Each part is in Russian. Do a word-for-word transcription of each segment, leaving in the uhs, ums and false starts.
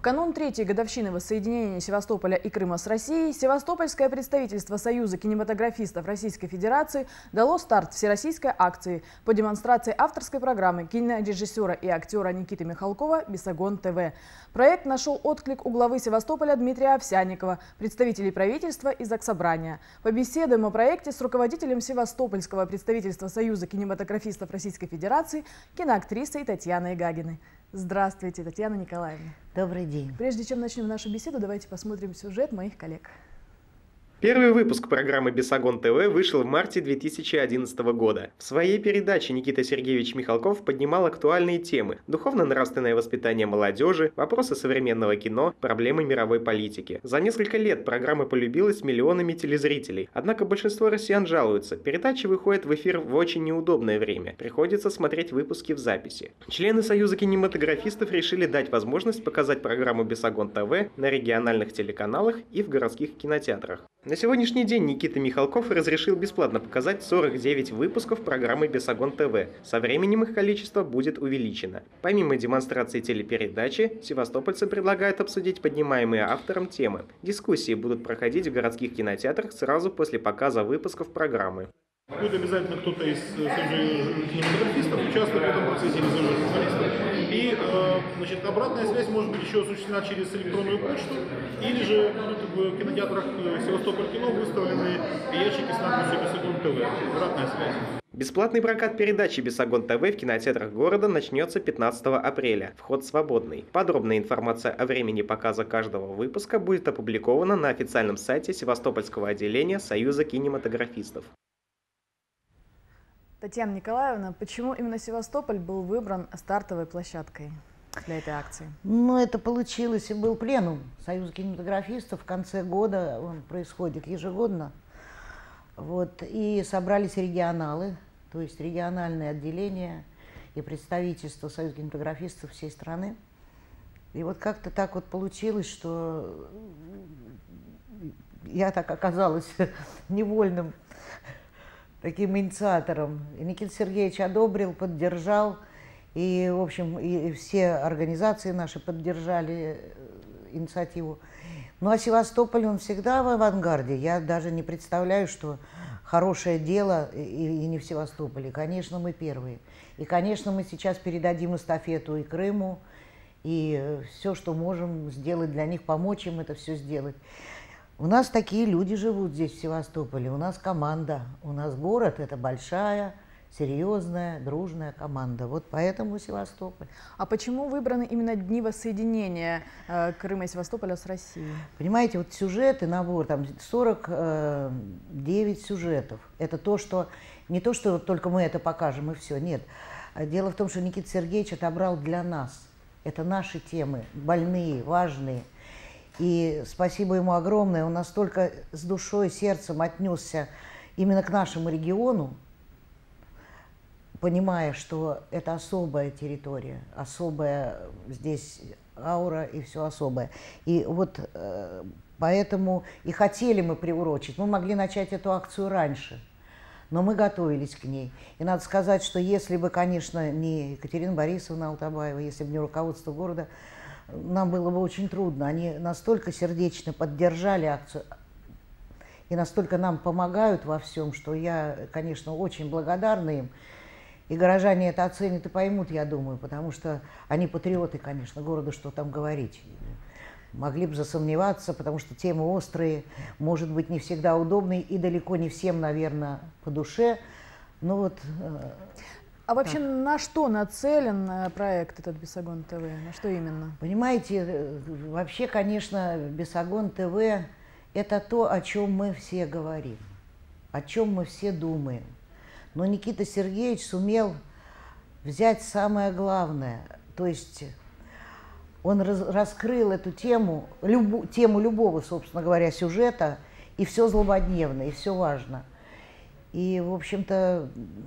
канун третьей годовщины воссоединения Севастополя и Крыма с Россией Севастопольское представительство Союза кинематографистов Российской Федерации дало старт всероссийской акции по демонстрации авторской программы кинорежиссера и актера Никиты Михалкова «Бесогон ТВ». Проект нашел отклик у главы Севастополя Дмитрия Овсянникова, представителей правительства и Заксобрания. Побеседуем о проекте с руководителем Севастопольского представительства Союза кинематографистов Российской Федерации, киноактрисой Татьяной Гагиной. Здравствуйте, Татьяна Николаевна. Добрый день. Прежде чем начнем нашу беседу, давайте посмотрим сюжет моих коллег. Первый выпуск программы «Бесогон ТВ» вышел в марте две тысячи одиннадцатого года. В своей передаче Никита Сергеевич Михалков поднимал актуальные темы – духовно-нравственное воспитание молодежи, вопросы современного кино, проблемы мировой политики. За несколько лет программа полюбилась миллионами телезрителей. Однако большинство россиян жалуются – передача выходит в эфир в очень неудобное время. Приходится смотреть выпуски в записи. Члены Союза кинематографистов решили дать возможность показать программу «Бесогон ТВ» на региональных телеканалах и в городских кинотеатрах. На сегодняшний день Никита Михалков разрешил бесплатно показать сорок девять выпусков программы «Бесогон ТВ». Со временем их количество будет увеличено. Помимо демонстрации телепередачи, севастопольцы предлагают обсудить поднимаемые автором темы. Дискуссии будут проходить в городских кинотеатрах сразу после показа выпусков программы. Будет обязательно кто-то из Союза кинематографистов участвовать в этом процессе, или Союза журналистов. И э, значит, обратная связь может быть еще осуществлена через электронную почту, или же будут в кинотеатрах Севастополь кино выставлены ящики с надписью «Бесогон ТВ». Обратная связь. Бесплатный прокат передачи «Бесогон ТВ» в кинотеатрах города начнется пятнадцатого апреля. Вход свободный. Подробная информация о времени показа каждого выпуска будет опубликована на официальном сайте Севастопольского отделения Союза кинематографистов. Татьяна Николаевна, почему именно Севастополь был выбран стартовой площадкой для этой акции? Ну, это получилось, и был пленум Союза кинематографистов в конце года, он происходит ежегодно. Вот, и собрались регионалы, то есть региональные отделения и представительства Союза кинематографистов всей страны. И вот как-то так вот получилось, что я так оказалась невольным таким инициатором. И Никита Сергеевич одобрил, поддержал, и, в общем, и все организации наши поддержали инициативу. Ну, а Севастополь, он всегда в авангарде. Я даже не представляю, что хорошее дело и, и не в Севастополе. Конечно, мы первые. И, конечно, мы сейчас передадим эстафету и Крыму, и все, что можем сделать для них, помочь им это все сделать. У нас такие люди живут здесь, в Севастополе, у нас команда, у нас город – это большая, серьезная, дружная команда. Вот поэтому Севастополь. А почему выбраны именно дни воссоединения э, Крыма и Севастополя с Россией? Понимаете, вот сюжеты, набор, там сорок девять сюжетов. Это то, что, не то, что только мы это покажем и все, нет. Дело в том, что Никита Сергеевич отобрал для нас. Это наши темы, больные, важные. И спасибо ему огромное, он настолько с душой, сердцем отнесся именно к нашему региону, понимая, что это особая территория, особая здесь аура и все особое. И вот э, поэтому и хотели мы приурочить. Мы могли начать эту акцию раньше, но мы готовились к ней. И надо сказать, что если бы, конечно, не Екатерина Борисовна Алтабаева, если бы не руководство города, нам было бы очень трудно. Они настолько сердечно поддержали акцию и настолько нам помогают во всем, что я, конечно, очень благодарна им. И горожане это оценят и поймут, я думаю, потому что они патриоты, конечно, города, что там говорить. Могли бы засомневаться, потому что темы острые, может быть, не всегда удобные и далеко не всем, наверное, по душе. Но вот... А вообще так. На что нацелен проект этот «Бесогон ТВ»? На что именно? Понимаете, вообще, конечно, «Бесогон ТВ» – это то, о чем мы все говорим, о чем мы все думаем. Но Никита Сергеевич сумел взять самое главное, то есть он раз, раскрыл эту тему, любу, тему любого, собственно говоря, сюжета, и все злободневно, и все важно. И, в общем-то...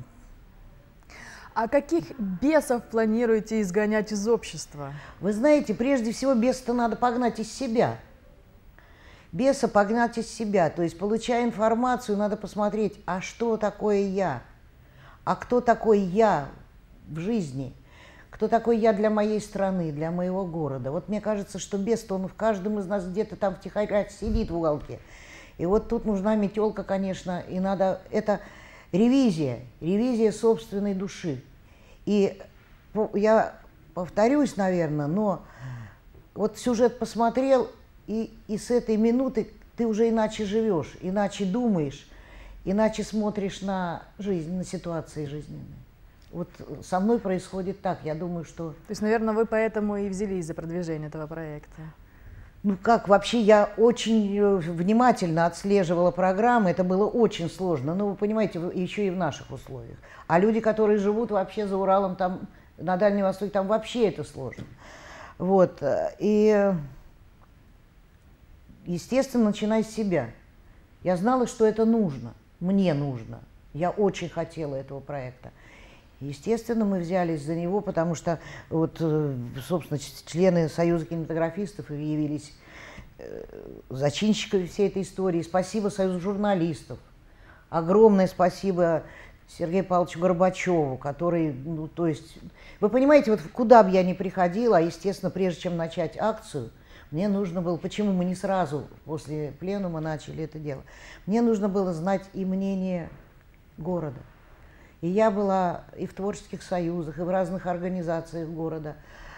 А каких бесов планируете изгонять из общества? Вы знаете, прежде всего беса-то надо погнать из себя. Беса погнать из себя. То есть, получая информацию, надо посмотреть, а что такое я? А кто такой я в жизни? кто такой я для моей страны, для моего города. Вот мне кажется, что бес, он в каждом из нас где-то там втихаря сидит в уголке. И вот тут нужна метелка, конечно, и надо, это ревизия, ревизия собственной души. И я повторюсь, наверное, но вот сюжет посмотрел, и, и с этой минуты ты уже иначе живешь, иначе думаешь, иначе смотришь на жизнь, на ситуации жизненные. Вот со мной происходит так, я думаю, что... То есть, наверное, вы поэтому и взялись за продвижение этого проекта. Ну как, вообще я очень внимательно отслеживала программы, это было очень сложно, ну вы понимаете, еще и в наших условиях. А люди, которые живут вообще за Уралом, там, на Дальнем Востоке, там вообще это сложно. Вот, и, естественно, начиная с себя. Я знала, что это нужно, мне нужно, я очень хотела этого проекта. Естественно, мы взялись за него, потому что, вот, собственно, члены Союза кинематографистов явились зачинщиками всей этой истории. Спасибо Союзу журналистов. Огромное спасибо Сергею Павловичу Горбачеву, который, ну, то есть, вы понимаете, вот куда бы я ни приходила, естественно, прежде чем начать акцию, мне нужно было, почему мы не сразу после пленума начали это дело, мне нужно было знать и мнение города. И я была и в творческих союзах, и в разных организациях города.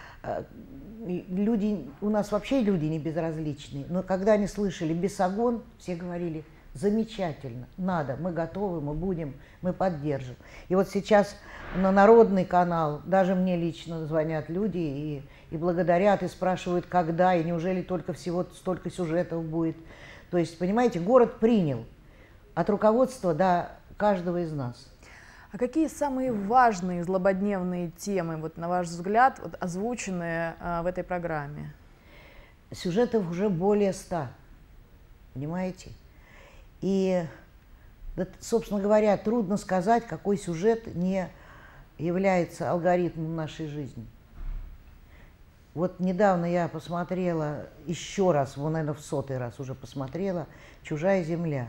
Люди, у нас вообще люди не безразличные, но когда они слышали «Бесогон», все говорили: замечательно, надо, мы готовы, мы будем, мы поддержим. И вот сейчас на Народный канал даже мне лично звонят люди и, и благодарят, и спрашивают, когда, и неужели только всего столько сюжетов будет. То есть, понимаете, город принял от руководства до каждого из нас. А какие самые важные злободневные темы, вот, на ваш взгляд, вот, озвученные а, в этой программе? Сюжетов уже более ста, понимаете? И, да, собственно говоря, трудно сказать, какой сюжет не является алгоритмом нашей жизни. Вот недавно я посмотрела еще раз, вот, наверное, в сотый раз уже посмотрела «Чужая земля».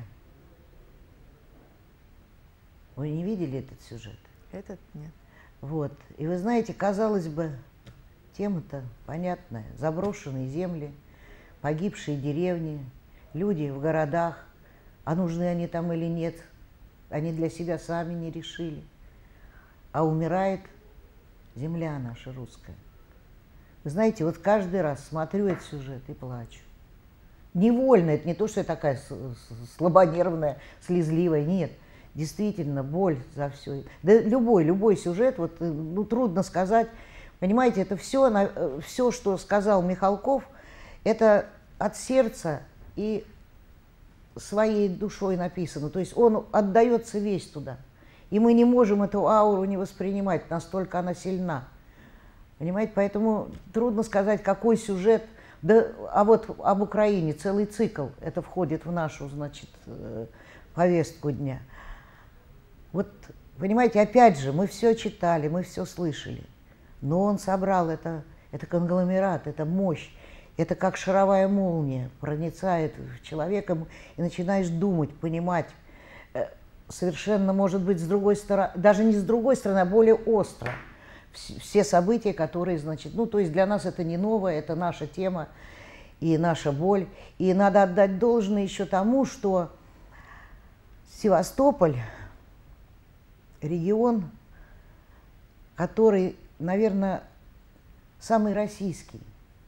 Вы не видели этот сюжет? Этот нет. Вот. И вы знаете, казалось бы, тема-то понятная. Заброшенные земли, погибшие деревни, люди в городах. А нужны они там или нет, они для себя сами не решили. А умирает земля наша русская. Вы знаете, вот каждый раз смотрю этот сюжет и плачу. Невольно, это не то, что я такая слабонервная, слезливая, нет. Действительно, боль за все. Да любой, любой сюжет, вот, ну, трудно сказать. Понимаете, это все, все, что сказал Михалков, это от сердца и своей душой написано. То есть он отдается весь туда. И мы не можем эту ауру не воспринимать, настолько она сильна. Понимаете, поэтому трудно сказать, какой сюжет. Да, а вот об Украине целый цикл, это входит в нашу, значит, повестку дня. Вот, понимаете, опять же, мы все читали, мы все слышали, но он собрал это, это конгломерат, это мощь, это как шаровая молния проницает в человека, и начинаешь думать, понимать, совершенно, может быть, с другой стороны, даже не с другой стороны, а более остро, все события, которые, значит, ну, то есть для нас это не новое, это наша тема и наша боль, и надо отдать должное еще тому, что Севастополь — регион, который, наверное, самый российский.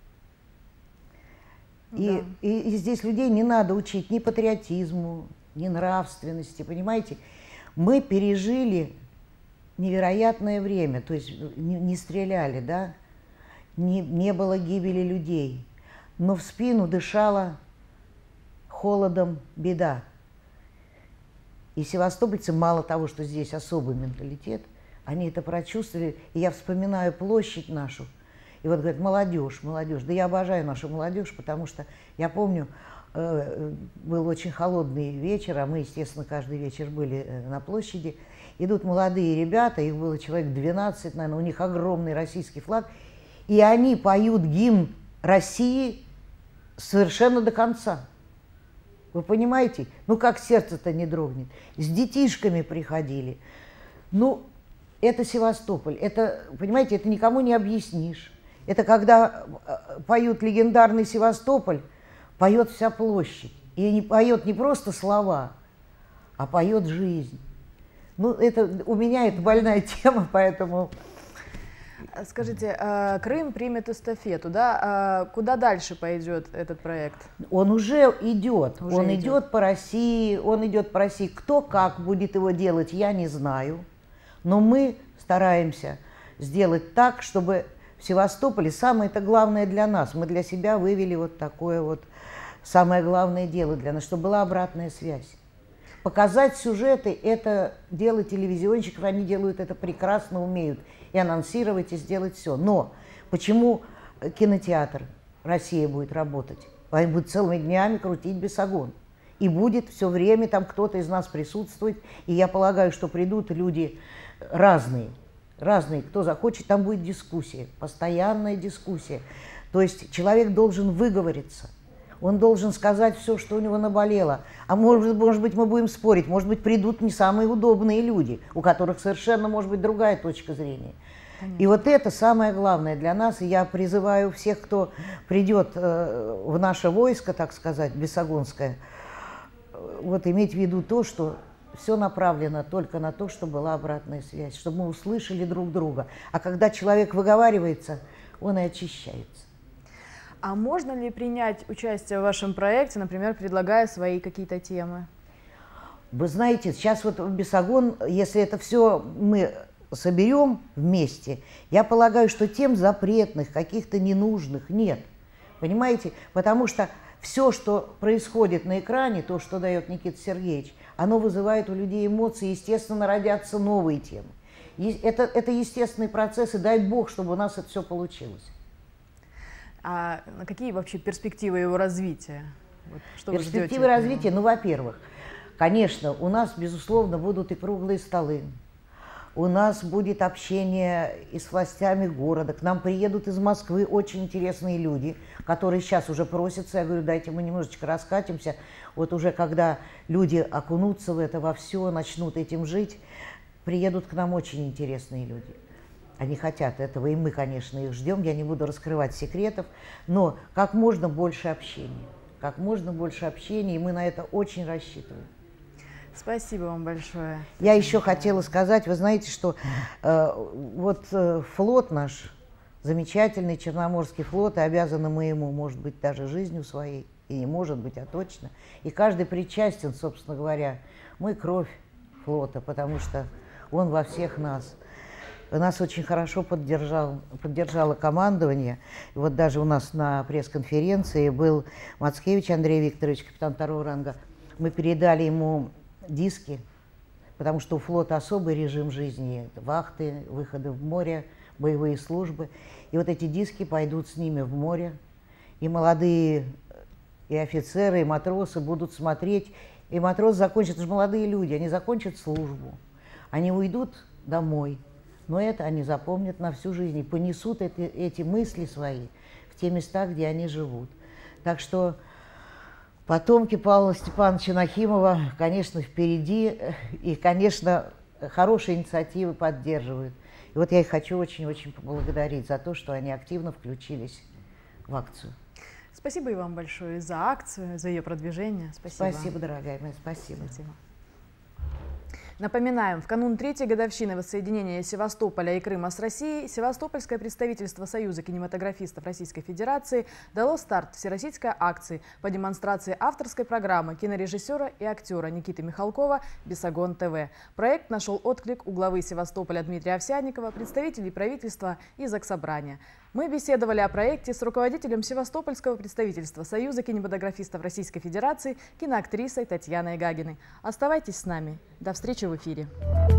И, да. и, и здесь людей не надо учить ни патриотизму, ни нравственности, понимаете? Мы пережили невероятное время, то есть не, не стреляли, да, не, не было гибели людей, но в спину дышала холодом беда. И севастопольцы, мало того, что здесь особый менталитет, они это прочувствовали. И я вспоминаю площадь нашу. И вот говорят, молодежь, молодежь. Да я обожаю нашу молодежь, потому что я помню, э, был очень холодный вечер, а мы, естественно, каждый вечер были на площади. Идут молодые ребята, их было человек двенадцать, наверное, у них огромный российский флаг. И они поют гимн России совершенно до конца. Вы понимаете? Ну, как сердце-то не дрогнет. С детишками приходили. Ну, это Севастополь. Это, понимаете, это никому не объяснишь. Это когда поют легендарный Севастополь, поет вся площадь. И не поет не просто слова, а поет жизнь. Ну, это у меня это больная тема, поэтому... Скажите, Крым примет эстафету, да? Куда дальше пойдет этот проект? Он уже идет. Уже он идет. идет по России, он идет по России. Кто как будет его делать, я не знаю. Но мы стараемся сделать так, чтобы в Севастополе самое-то главное для нас. Мы для себя вывели вот такое вот самое главное дело для нас, чтобы была обратная связь. Показать сюжеты – это дело телевизионщиков, они делают это прекрасно, умеют. И анонсировать, и сделать все. Но почему кинотеатр «Россия» будет работать? Они будут целыми днями крутить «Бесогон». И будет все время там кто-то из нас присутствовать. И я полагаю, что придут люди разные. Разные. Кто захочет, там будет дискуссия. Постоянная дискуссия. То есть человек должен выговориться. Он должен сказать все, что у него наболело. А может, может быть, мы будем спорить, может быть, придут не самые удобные люди, у которых совершенно может быть другая точка зрения. Конечно. И вот это самое главное для нас. И я призываю всех, кто придет э, в наше войско, так сказать, бесогонское, вот иметь в виду то, что все направлено только на то, чтобы была обратная связь, чтобы мы услышали друг друга. А когда человек выговаривается, он и очищается. А можно ли принять участие в вашем проекте, например, предлагая свои какие-то темы? Вы знаете, сейчас вот в Бесогон, если это все мы соберем вместе, я полагаю, что тем запретных, каких-то ненужных нет. Понимаете? Потому что все, что происходит на экране, то, что дает Никита Сергеевич, оно вызывает у людей эмоции, естественно, родятся новые темы. Это, это естественный процесс, и дай Бог, чтобы у нас это все получилось. А какие вообще перспективы его развития? Вот, что перспективы развития, ну, во-первых, конечно, у нас, безусловно, будут и круглые столы. У нас будет общение и с властями города. К нам приедут из Москвы очень интересные люди, которые сейчас уже просятся. Я говорю, дайте мы немножечко раскатимся. Вот уже когда люди окунутся в это во все, начнут этим жить, приедут к нам очень интересные люди. Они хотят этого, и мы, конечно, их ждем. Я не буду раскрывать секретов, но как можно больше общения. Как можно больше общения, и мы на это очень рассчитываем. Спасибо вам большое. Я еще хотела сказать, вы знаете, что э, вот э, флот наш, замечательный Черноморский флот, и обязаны мы ему, может быть, даже жизнью своей, и не может быть, а точно. И каждый причастен, собственно говоря. Мы кровь флота, потому что он во всех нас. Нас очень хорошо поддержал, поддержало командование. И вот даже у нас на пресс-конференции был Мацкевич Андрей Викторович, капитан второго ранга. Мы передали ему диски, потому что у флота особый режим жизни. Вахты, выходы в море, боевые службы. И вот эти диски пойдут с ними в море. И молодые и офицеры, и матросы будут смотреть. И матросы закончат, это же молодые люди, они закончат службу. Они уйдут домой. Но это они запомнят на всю жизнь и понесут эти, эти мысли свои в те места, где они живут. Так что потомки Павла Степановича Нахимова, конечно, впереди и, конечно, хорошие инициативы поддерживают. И вот я их хочу очень-очень поблагодарить за то, что они активно включились в акцию. Спасибо и вам большое за акцию, за ее продвижение. Спасибо. Спасибо, дорогая моя, спасибо. Спасибо. Напоминаем, в канун третьей годовщины воссоединения Севастополя и Крыма с Россией Севастопольское представительство Союза кинематографистов Российской Федерации дало старт всероссийской акции по демонстрации авторской программы кинорежиссера и актера Никиты Михалкова «Бесогон ТВ». Проект нашел отклик у главы Севастополя Дмитрия Овсянникова, представителей правительства и Заксобрания. Мы беседовали о проекте с руководителем Севастопольского представительства Союза кинематографистов Российской Федерации, киноактрисой Татьяной Гагиной. Оставайтесь с нами. До встречи в эфире.